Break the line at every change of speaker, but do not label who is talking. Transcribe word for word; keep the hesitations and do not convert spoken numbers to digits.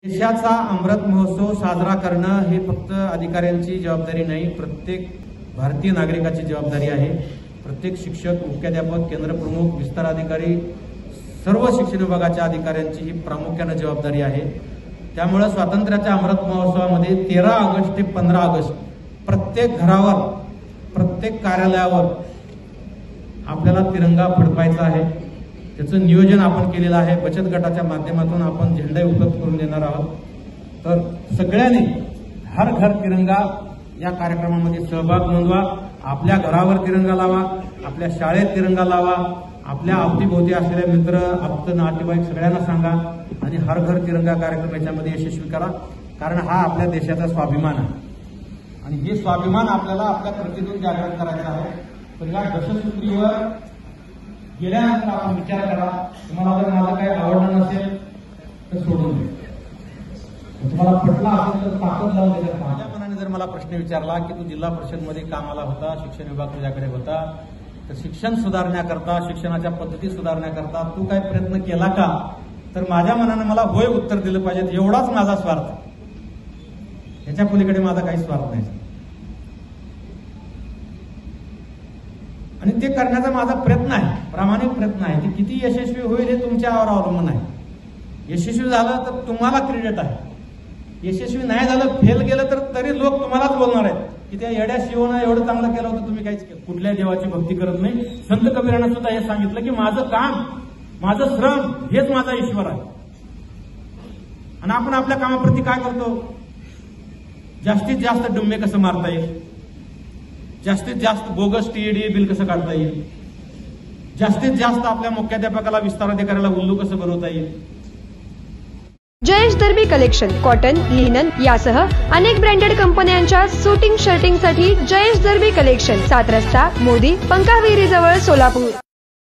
देशाचा अमृत महोत्सव साजरा करणं हे फक्त अधिकाऱ्यांची जबाबदारी नाही, प्रत्येक भारतीय नागरिकाची जबाबदारी आहे। प्रत्येक शिक्षक, मुख्याध्यापक, केंद्र प्रमुख, विस्तार अधिकारी, सर्व शिक्षण विभागाच्या अधिकाऱ्यांची ही प्रामुख्याने जबाबदारी आहे। त्यामुळे स्वातंत्र्याच्या अमृत महोत्सवामध्ये तेरा ऑगस्ट ते पंधरा ऑगस्ट प्रत्येक घरावर, प्रत्येक कार्यालयावर आपल्याला तिरंगा फडकायचा आहे। त्याचं नियोजन आपण केलेलं आहे। बचत गटाच्या माध्यमातून आपण झेंडा उपलब्ध करून देणार आहोत। तर सगळ्यांनी हर घर तिरंगा या कार्यक्रमामध्ये सहभाग नोंदवा। आपल्या घरावर तिरंगा लावा, आपल्या शाळेत तिरंगा लावा, आपल्या अवतीभोवती असलेल्या मित्र, आप्त, नातेवाईक सगळ्यांना सांगा आणि हर घर तिरंगा कार्यक्रम याच्यामध्ये यशस्वी करा, कारण हा आपल्या देशाचा स्वाभिमान आहे आणि हे स्वाभिमान आपल्याला आपल्या कृतीतून जागृत करायचं आहे। तर या दशसूत्रीवर गेल्यानंतर आपण विचार करा, तुम्हाला जर माझं काही आवडलं नसेल तर सोडून द्या, तुम्हाला पटला असेल तर ताकद लावून द्या। माझ्या मनाने जर मला प्रश्न विचारला की तू जिल्हा परिषद मध्ये कामाला होता, शिक्षण विभाग तुझ्याकडे होता, तर शिक्षण सुधारण्याकरता, शिक्षणाच्या पद्धती सुधारण्याकरता तू काय प्रयत्न केला का, तर माझ्या मनाने मला होय उत्तर दिलं पाहिजे। एवढाच माझा स्वार्थ, याच्या पलीकडे माझा काही स्वार्थ नाही आणि ते करण्याचा माझा प्रयत्न आहे, प्रामाणिक प्रयत्न आहे। ते किती यशस्वी होईल हे तुमच्यावर अवलंबून आहे। यशस्वी झालं तर तुम्हाला क्रेडिट आहे, यशस्वी नाही झालं, फेल गेलं तर तरी लोक तुम्हालाच बोलणार आहेत की त्या येड्या शिवनं एवढं चांगलं केलं होतं, तुम्ही काहीच केलं। कुठल्या देवाची भक्ती करत नाही। संत कबीरानं सुद्धा हे सांगितलं की माझं काम, माझं श्रम हेच माझा ईश्वर आहे। आणि आपण आपल्या कामाप्रती काय करतो, जास्तीत जास्त डुम्मे कसं मारता येईल, जास्तीत जास्त बोगस टीईडी बिल कसं काढता येईल, जास्तीत जास्त आपल्या मुख्याध्यापकाला, विस्तार अधिकाऱ्याला उल्लू कसं बनवता येईल।
Jayesh Derby collection cotton, linen यासह अनेक ब्रँडेड कंपन्यांच्या सुटिंग शर्टिंग साठी जयेश दर्बी कलेक्शन, सात रस्ता मोदी पंकाविहिरी जवळ सोलापूर।